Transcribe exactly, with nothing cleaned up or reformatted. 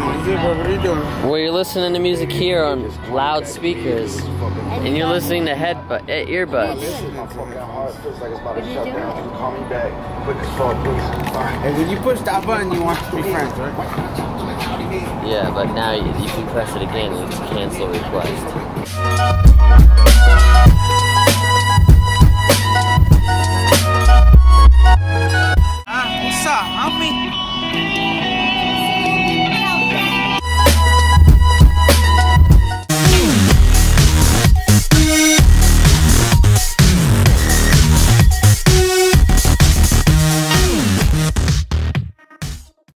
What are you doing? Well, you're listening to music here on loudspeakers, and you're listening to head uh, earbuds. And when you push that button, you want to be friends, right? Yeah, but now you, you can press it again and it's cancel request. Ah, what's up, homie?